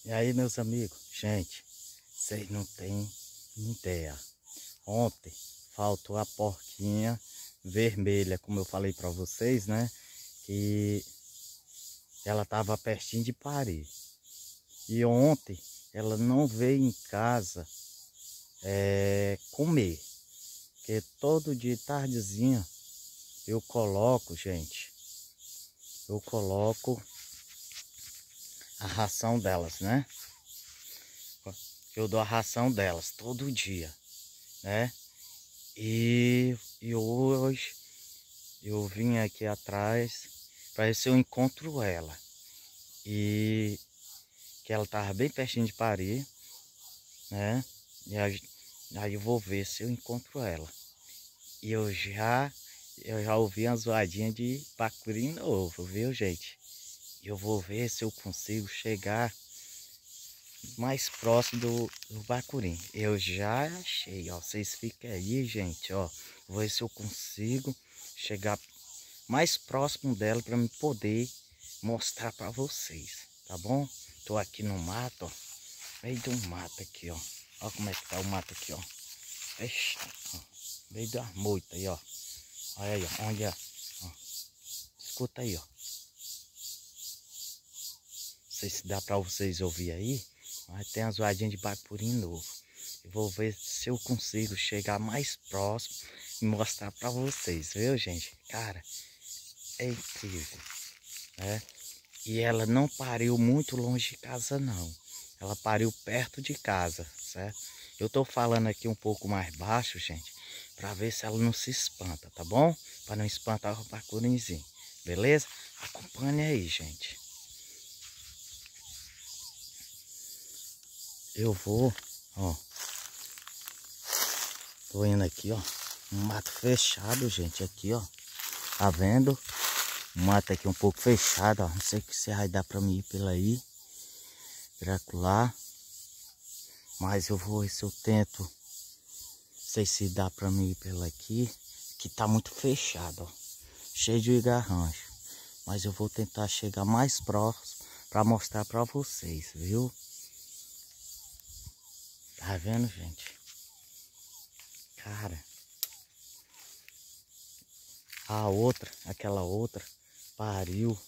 E aí, meus amigos, gente, vocês não têm ideia. Ontem faltou a porquinha vermelha, como eu falei para vocês, né? Que ela tava pertinho de parir. E ontem ela não veio em casa comer. Porque todo dia, tardezinha, eu coloco, gente, eu coloco a ração delas, né? Eu dou a ração delas todo dia, né? E hoje eu vim aqui atrás para ver se eu encontro ela. E que ela tava bem pertinho de parir, né? E aí eu vou ver se eu encontro ela. E eu já ouvi uma zoadinha de bacuri novo, viu, gente? E eu vou ver se eu consigo chegar mais próximo do bacuri. Eu já achei, ó. Vocês fiquem aí, gente, ó. Vou ver se eu consigo chegar mais próximo dela para me poder mostrar para vocês, tá bom? Tô aqui no mato, ó. Meio do mato aqui, ó. Ó como é que tá o mato aqui, ó. Fechado, ó. Meio da moita aí, ó. Olha aí, ó. Onde é? Ó. Escuta aí, ó. Não sei se dá para vocês ouvir aí, mas tem uma zoadinha de bacuri novo. Eu vou ver se eu consigo chegar mais próximo e mostrar para vocês, viu, gente? Cara, é incrível, né? E ela não pariu muito longe de casa, não. Ela pariu perto de casa, certo? Eu tô falando aqui um pouco mais baixo, gente, para ver se ela não se espanta, tá bom? Para não espantar o bacurizinho, beleza? Acompanhe aí, gente. Eu vou, ó. Tô indo aqui, ó. Um mato fechado, gente, aqui, ó. Tá vendo? O mato aqui um pouco fechado, ó. Não sei se vai dar pra mim ir pela aí. Lá. Mas eu vou ver se eu tento. Não sei se dá pra mim ir pela aqui. Que tá muito fechado, ó. Cheio de garrancho. Mas eu vou tentar chegar mais próximo pra mostrar pra vocês, viu? Tá vendo, gente? Cara. A outra, aquela outra, pariu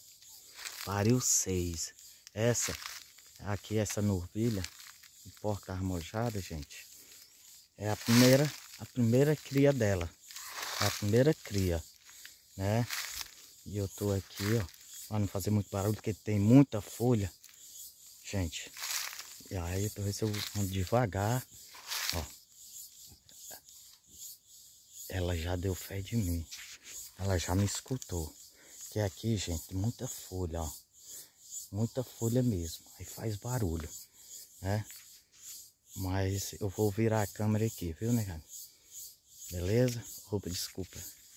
6. Essa, aqui, essa novilha de porca armojada, gente, é a primeira cria dela. É a primeira cria, né? E eu tô aqui, ó, para não fazer muito barulho, porque tem muita folha, gente. E aí eu tô vendo se eu ando devagar, ó. Ela já deu fé de mim. Ela já me escutou. Que aqui, gente, muita folha, ó. Muita folha mesmo. Aí faz barulho, né? Mas eu vou virar a câmera aqui, viu, negado? Beleza? Opa, desculpa.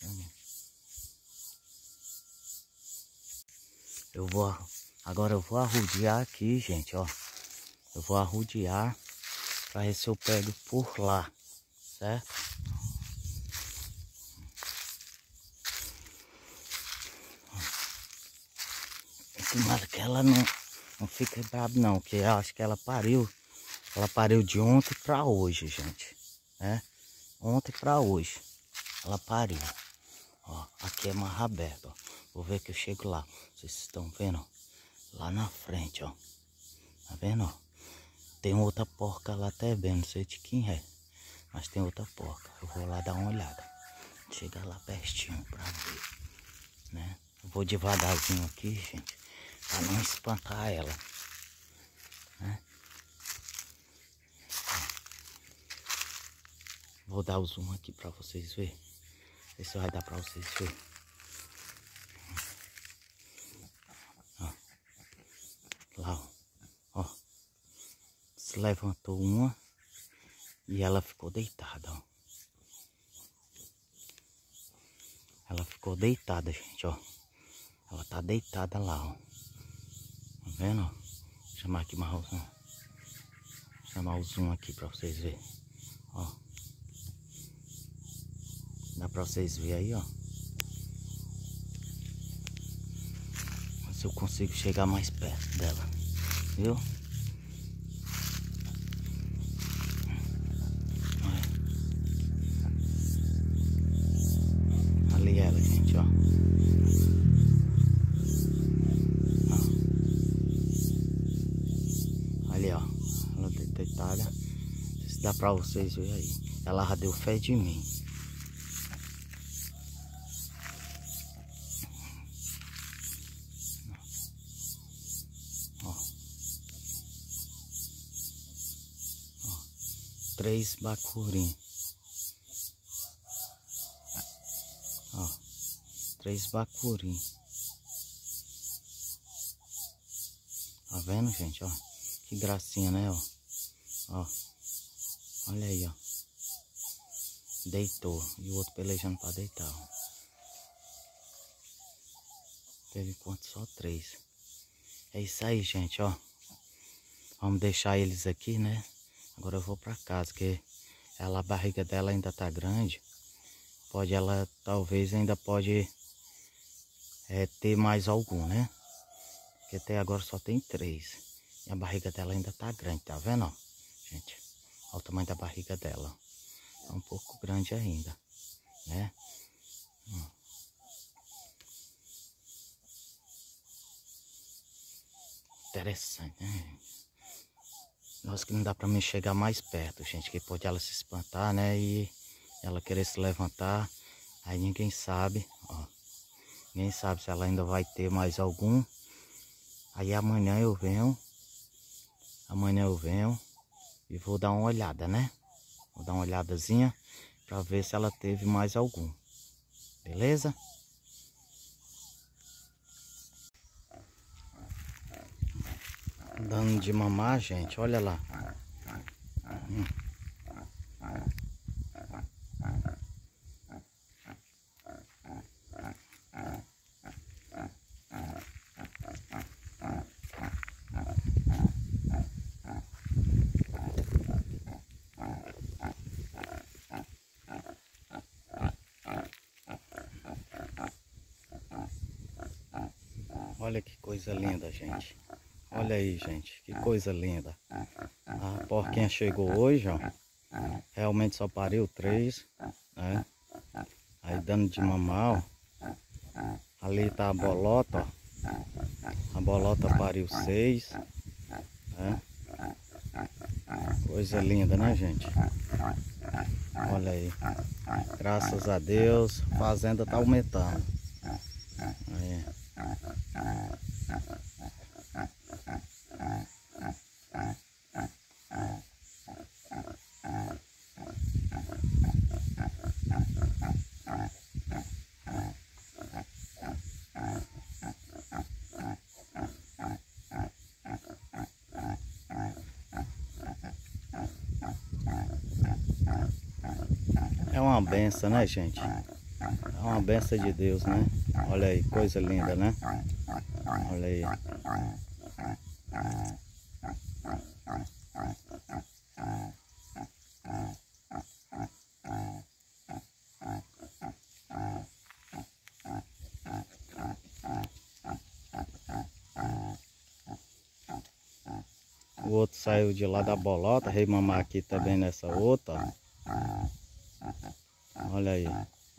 Agora eu vou arrodear aqui, gente, ó. Eu vou arrodear para ver se eu pego por lá, certo? Tomara que ela não fique brava não, porque eu acho que ela pariu de ontem para hoje, gente, né? Ontem para hoje ela pariu. Ó, aqui é mais aberto, ó. Vou ver que eu chego lá. Vocês estão vendo, ó? Lá na frente, ó. Tá vendo, ó? Tem outra porca lá até bem, não sei de quem é, mas tem outra porca. Eu vou lá dar uma olhada. Chegar lá pertinho pra ver, né? Eu vou devagarzinho aqui, gente, pra não espantar ela, né? Vou dar o zoom aqui pra vocês verem. Ver se vai dar pra vocês verem. Ó. Lá, ó. Se levantou uma e ela ficou deitada, ó. Ela ficou deitada, gente, ó. Ela tá deitada lá, ó. Tá vendo, ó? Vou chamar aqui mais o zoom. Vou chamar o zoom aqui pra vocês verem, ó. Dá pra vocês verem aí, ó. Se eu consigo chegar mais perto dela, viu? se dá pra vocês verem aí. Ela já deu fé de mim. Ó. Ó. 3 bacurim. Ó. 3 bacurim. Tá vendo, gente? Ó. Que gracinha, né? Ó. Ó. Olha aí, ó. Deitou. E o outro pelejando pra deitar, ó. Teve quanto? Só 3. É isso aí, gente, ó. Vamos deixar eles aqui, né? Agora eu vou pra casa, porque a barriga dela ainda tá grande. Ela talvez ainda pode ter mais algum, né? Porque até agora só tem 3. E a barriga dela ainda tá grande, tá vendo, ó? Gente, olha o tamanho da barriga dela. Tá um pouco grande ainda, né? Interessante, né? Nossa, que não dá pra mim chegar mais perto, gente. Que pode ela se espantar, né? E ela querer se levantar. Aí ninguém sabe, ó. Ninguém sabe se ela ainda vai ter mais algum. Aí amanhã eu venho. E vou dar uma olhada, né? Vou dar uma olhadazinha pra ver se ela teve mais algum. Beleza? Dando de mamar, gente, olha lá. Olha que coisa linda, gente. Olha aí, gente, que coisa linda. A porquinha chegou hoje, ó. Realmente só pariu 3, né? Aí dando de mamar, ó. Ali tá a bolota, ó. A bolota pariu 6, né? Coisa linda, né, gente? Olha aí. Graças a Deus, a fazenda tá aumentando. Aí. É uma benção, né, gente? É uma benção de Deus, né? Olha aí, coisa linda, né? Olha aí. O outro saiu de lá da bolota, veio mamar aqui também nessa outra, ó. Olha aí.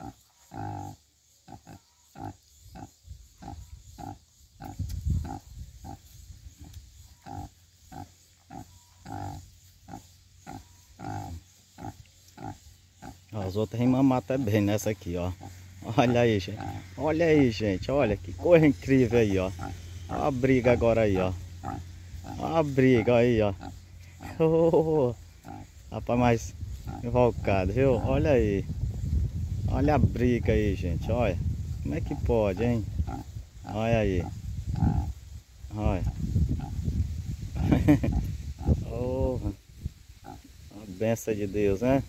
As outras vêm mamar também nessa aqui, ó. Olha aí, gente. Olha aí, gente. Olha que coisa incrível aí, ó. Olha a briga agora aí, ó. Olha a briga aí, ó. Oh, rapaz, mais invocado, viu? Olha aí. Olha a briga aí, gente. Olha. Como é que pode, hein? Olha aí. Olha. Oh, a benção de Deus, né?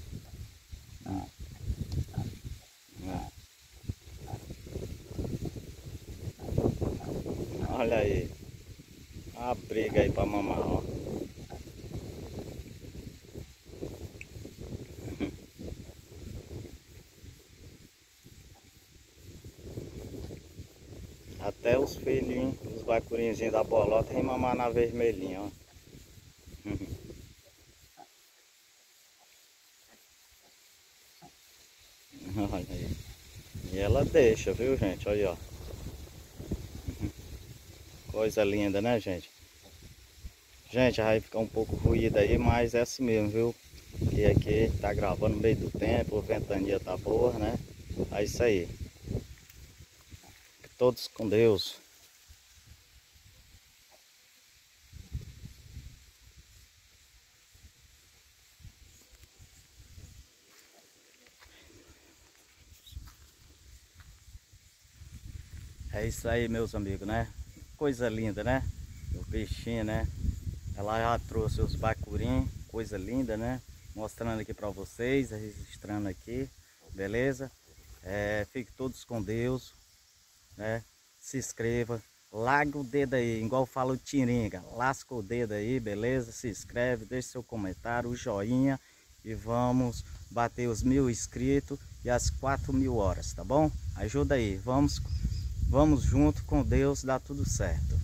Olha aí. A briga aí pra mamar, ó. Até os filhinhos, os bacurinhos da bolota, vem mamar na vermelhinha, ó. Olha aí. E ela deixa, viu, gente? Olha aí, ó. Coisa linda, né, gente? Gente, vai ficar um pouco ruído aí, mas é assim mesmo, viu? E aqui tá gravando no meio do tempo, a ventania tá boa, né? É isso aí. Todos com Deus. É isso aí, meus amigos, né? Coisa linda, né? O peixinho, né? Ela já trouxe os bacurim, coisa linda, né? Mostrando aqui para vocês, registrando aqui, beleza? Fiquem todos com Deus, né? Se inscreva, larga o dedo aí, igual fala o Tiringa, lasca o dedo aí, beleza? Se inscreve, deixe seu comentário, o joinha e vamos bater os 1000 inscritos e as 4000 horas, tá bom? Ajuda aí, vamos junto com Deus, dá tudo certo.